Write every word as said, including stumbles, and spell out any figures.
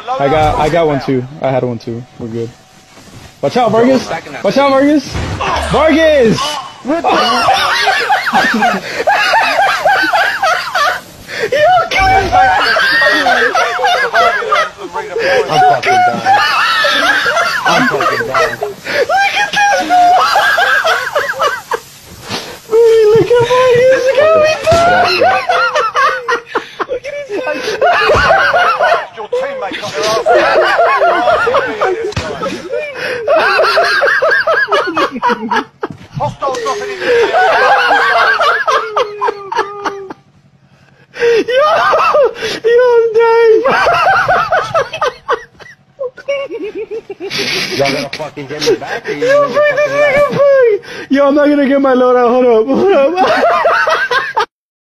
I got, I got one too. I had one too. We're good. Watch out, Vargas! Watch out, Vargas! Vargas! What the? Yo, kill him! I'm fucking done. I'm fucking done. Look at this! Baby, look at Vargas! Look how he died! Look at his head! Your teammate got their ass. Hostile dropping into the Yo! Yo, I'm dying! Y'all gonna fucking get me back or you Yo, bring this nigga back! Yo, I'm not gonna get my load out. Hold up, hold up.